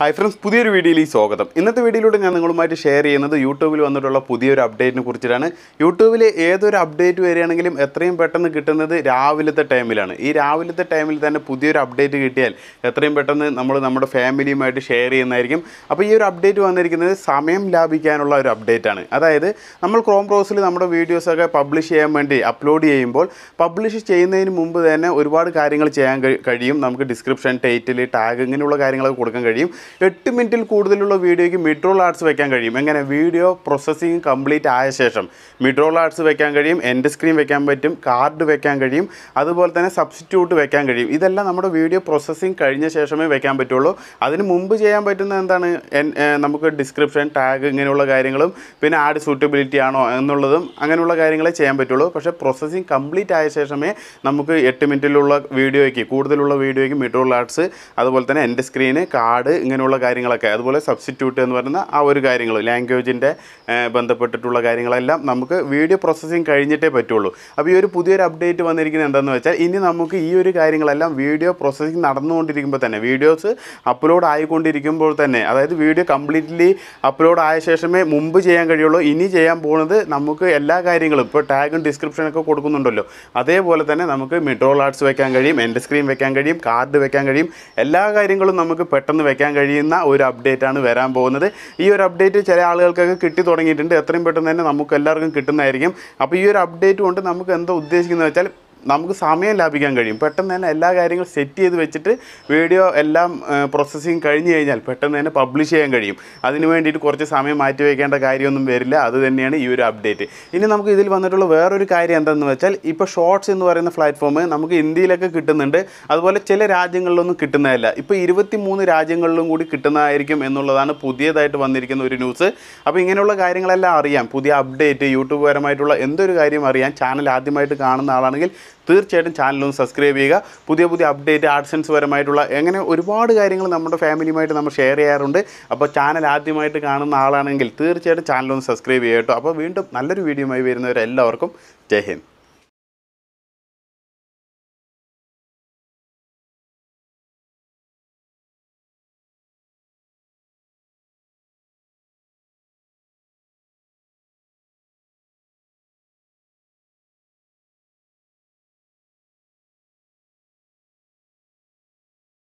Hi friends, പുതിയൊരു വീഡിയോയിലേക്ക് സ്വാഗതം. ഇന്നത്തെ വീഡിയോയിലൂടെ ഞാൻ നിങ്ങളുമായിട്ട് ഷെയർ ചെയ്യുന്നത് യൂട്യൂബിൽ വന്നിട്ടുള്ള പുതിയൊരു അപ്ഡേറ്റിനെ കുറിച്ചാണ്. യൂട്യൂബിൽ ഏതൊരു അപ്ഡേറ്റ് വരികയാണെങ്കിലും എത്രയും പെട്ടെന്ന് കിട്ടുന്നത് രാവിലത്തെ ടൈമിലാണ്. ഈ രാവിലത്തെ ടൈമിൽ തന്നെ പുതിയൊരു അപ്ഡേറ്റ് കിട്ടിയാൽ എത്രയും പെട്ടെന്ന് നമ്മൾ നമ്മുടെ ഫാമിലിയുമായിട്ട് ഷെയർ ചെയ്യുന്നതായിരിക്കും. അപ്പോൾ ഈ ഒരു അപ്ഡേറ്റ് വന്നിരിക്കുന്നത് സമയം ലാഭിക്കാനുള്ള ഒരു അപ്ഡേറ്റ് ആണ്. അതായത് നമ്മൾ ക്രോം ബ്രൗസറിൽ നമ്മുടെ വീഡിയോസൊക്കെ പബ്ലിഷ് ചെയ്യാൻ വേണ്ടി അപ്ലോഡ് ചെയ്യുമ്പോൾ പബ്ലിഷ് ചെയ്യുന്നതിന് മുമ്പ് തന്നെ ഒരുപാട് കാര്യങ്ങൾ ചെയ്യാൻ കഴിയും. നമുക്ക് ഡിസ്ക്രിപ്ഷൻ, ടൈറ്റിൽ, ടാഗ് ഇങ്ങനെയുള്ള കാര്യങ്ങളൊക്കെ കൊടുക്കാൻ കഴിയും. 8 മിനിറ്റിൽ കൂടുതലുള്ള വീഡിയോയ്ക്ക് മിഡ്-റോൾ ആഡ്സ് വെക്കാൻ കഴിയും. എങ്ങനെ? വീഡിയോ പ്രോസസ്സിംഗ് കംപ്ലീറ്റ് ആയ ശേഷം മിഡ്-റോൾ ആഡ്സ് വെക്കാൻ കഴിയും, എൻഡ് സ്ക്രീൻ വെക്കാൻ പറ്റും, കാർഡ് വെക്കാൻ കഴിയും, അതുപോലെ തന്നെ സബ്സ്റ്റിറ്റ്യൂട്ട് വെക്കാൻ കഴിയും. ഇതെല്ലാം നമ്മുടെ വീഡിയോ പ്രോസസ്സിംഗ് കഴിഞ്ഞ ശേഷമേ വെക്കാൻ പറ്റുള്ളൂ. അതിന് മുമ്പ് ചെയ്യാൻ പറ്റുന്ന എന്താണ്? നമുക്ക് ഡിസ്ക്രിപ്ഷൻ, ടാഗ് ഇങ്ങനെയുള്ള കാര്യങ്ങളും പിന്നെ ആഡ് സൂട്ടബിലിറ്റി ആണോ എന്നുള്ളതും അങ്ങനെയുള്ള കാര്യങ്ങളെ ചെയ്യാൻ പറ്റുള്ളൂ. പക്ഷേ പ്രോസസ്സിംഗ് കംപ്ലീറ്റ് ആയ ശേഷമേ നമുക്ക് 8 മിനിറ്റിലുള്ള വീഡിയോയ്ക്ക് കൂടുതലുള്ള വീഡിയോയ്ക്ക് മിഡ്-റോൾ ആഡ്സ്, അതുപോലെ തന്നെ എൻഡ് സ്ക്രീന്, കാർഡ് ഇങ്ങനെയുള്ള കാര്യങ്ങളൊക്കെ, അതുപോലെ സബ്സ്റ്റിറ്റ്യൂട്ട് എന്ന് പറയുന്ന ആ ഒരു കാര്യങ്ങൾ, ലാംഗ്വേജിൻ്റെ ബന്ധപ്പെട്ടിട്ടുള്ള കാര്യങ്ങളെല്ലാം നമുക്ക് വീഡിയോ പ്രോസസ്സിംഗ് കഴിഞ്ഞിട്ടേ പറ്റുള്ളൂ. അപ്പോൾ ഈ ഒരു പുതിയൊരു അപ്ഡേറ്റ് വന്നിരിക്കുന്നത് എന്താണെന്ന് വെച്ചാൽ ഇനി നമുക്ക് ഈ ഒരു കാര്യങ്ങളെല്ലാം വീഡിയോ പ്രോസസ്സിംഗ് നടന്നുകൊണ്ടിരിക്കുമ്പോൾ തന്നെ, വീഡിയോസ് അപ്ലോഡ് ആയിക്കൊണ്ടിരിക്കുമ്പോൾ തന്നെ, അതായത് വീഡിയോ കംപ്ലീറ്റ്ലി അപ്ലോഡ് ആയ ശേഷമേ മുമ്പ് ചെയ്യാൻ കഴിയുള്ളൂ. ഇനി ചെയ്യാൻ പോകുന്നത് നമുക്ക് എല്ലാ കാര്യങ്ങളും ഇപ്പോൾ ടാഗും ഡിസ്ക്രിപ്ഷനൊക്കെ കൊടുക്കുന്നുണ്ടല്ലോ, അതേപോലെ തന്നെ നമുക്ക് മിഡ്-റോൾ ആഡ്സ് വെക്കാൻ കഴിയും, എൻഡ് സ്ക്രീൻ വെക്കാൻ കഴിയും, കാർഡ് വെക്കാൻ കഴിയും. എല്ലാ കാര്യങ്ങളും നമുക്ക് പെട്ടെന്ന് വെക്കാൻ കഴിയുന്ന ഒരു അപ്ഡേറ്റ് ആണ് വരാൻ പോകുന്നത്. ഈ ഒരു അപ്ഡേറ്റ് ചില ആളുകൾക്കൊക്കെ കിട്ടി തുടങ്ങിയിട്ടുണ്ട്. എത്രയും പെട്ടെന്ന് തന്നെ നമുക്ക് എല്ലാവർക്കും കിട്ടുന്നതായിരിക്കും. അപ്പോൾ ഈ ഒരു അപ്ഡേറ്റ് കൊണ്ട് നമുക്ക് എന്താ ഉദ്ദേശിക്കുന്നത് വെച്ചാൽ നമുക്ക് സമയം ലാഭിക്കാൻ കഴിയും. പെട്ടെന്ന് തന്നെ എല്ലാ കാര്യങ്ങളും സെറ്റ് ചെയ്ത് വെച്ചിട്ട് വീഡിയോ എല്ലാം പ്രോസസ്സിങ് കഴിഞ്ഞ് കഴിഞ്ഞാൽ പെട്ടെന്ന് തന്നെ പബ്ലിഷ് ചെയ്യാൻ കഴിയും. അതിന് വേണ്ടിയിട്ട് കുറച്ച് സമയം മാറ്റി വയ്ക്കേണ്ട കാര്യമൊന്നും വരില്ല. അത് തന്നെയാണ് ഈ ഒരു അപ്ഡേറ്റ്. ഇനി നമുക്ക് ഇതിൽ വന്നിട്ടുള്ള വേറൊരു കാര്യം എന്താണെന്ന് വെച്ചാൽ ഇപ്പോൾ ഷോർട്സ് എന്ന് പറയുന്ന പ്ലാറ്റ്ഫോം നമുക്ക് ഇന്ത്യയിലൊക്കെ കിട്ടുന്നുണ്ട്, അതുപോലെ ചില രാജ്യങ്ങളിലൊന്നും കിട്ടുന്നതല്ല. ഇപ്പോൾ 23 രാജ്യങ്ങളിലും കൂടി കിട്ടുന്നതായിരിക്കും എന്നുള്ളതാണ് പുതിയതായിട്ട് വന്നിരിക്കുന്ന ഒരു ന്യൂസ്. അപ്പോൾ ഇങ്ങനെയുള്ള കാര്യങ്ങളെല്ലാം അറിയാം, പുതിയ അപ്ഡേറ്റ്, യൂട്യൂബ് പരമായിട്ടുള്ള എന്തൊരു കാര്യം അറിയാൻ ചാനൽ ആദ്യമായിട്ട് കാണുന്ന ആളാണെങ്കിൽ തീർച്ചയായിട്ടും ചാനലൊന്ന് സബ്സ്ക്രൈബ് ചെയ്യുക. പുതിയ അപ്ഡേറ്റ്, ആഡ്സെൻസ് പരമായിട്ടുള്ള അങ്ങനെ ഒരുപാട് കാര്യങ്ങൾ നമ്മുടെ ഫാമിലിയുമായിട്ട് നമ്മൾ ഷെയർ ചെയ്യാറുണ്ട്. അപ്പോൾ ചാനൽ ആദ്യമായിട്ട് കാണുന്ന ആളാണെങ്കിൽ തീർച്ചയായിട്ടും ചാനലൊന്ന് സബ്സ്ക്രൈബ് ചെയ്യുക കേട്ടോ. അപ്പോൾ വീണ്ടും നല്ലൊരു വീഡിയോയുമായി വരുന്നവരെല്ലാവർക്കും ജയ് ഹിന്ദ്.